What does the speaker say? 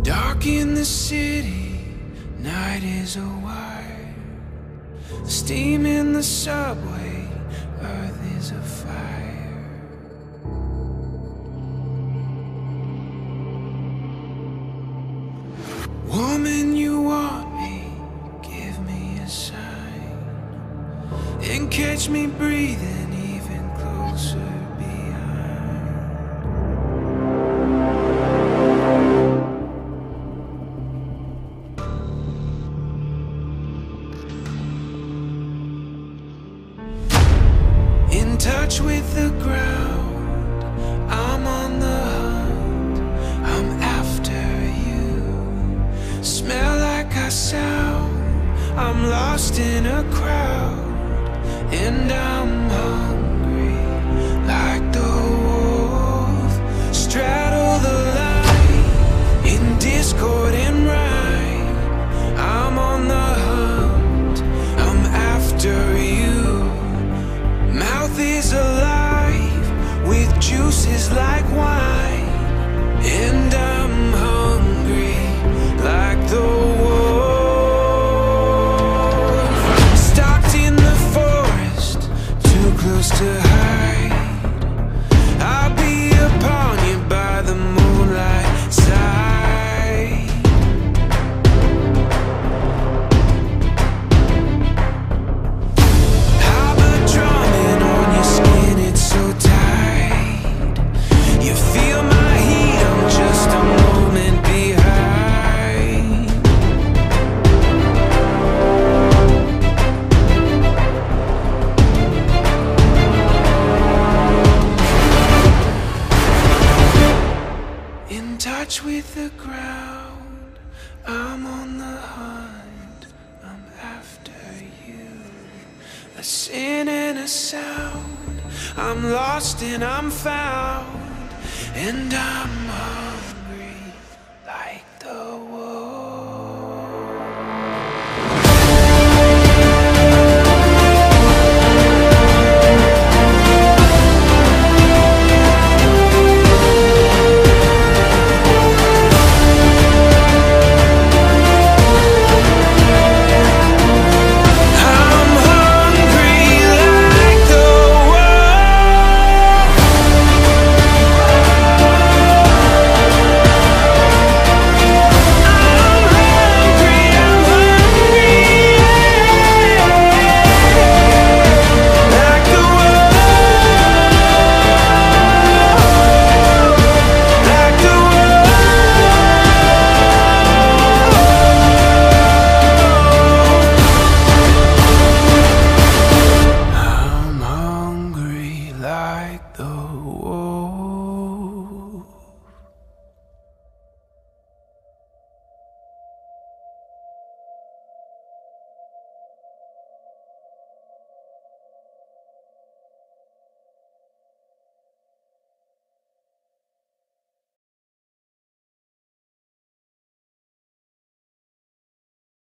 Dark in the city, night is a wire. Steam in the subway, earth is a fire. Woman, you want me, give me a sign, and catch me breathing even closer behind. In touch with the ground, I'm on the hunt, I'm after you. Smell like I sound, I'm lost in a crowd, and I'm hungry like the wolf. Straddle the line in discord and rhyme. I'm on the hunt, I'm after you. Mouth is alive with juices like wine, and I'm hungry like the wolf. Stalked in the forest, too close to hide. I'll be upon you by the moonlight side. Harbor drumming on your skin, it's so tight. You feel my heat, I'm just a moment behind. In touch with the ground, I'm on the hunt, I'm after you. A sin and a sound, I'm lost and I'm found, and I'm hungry.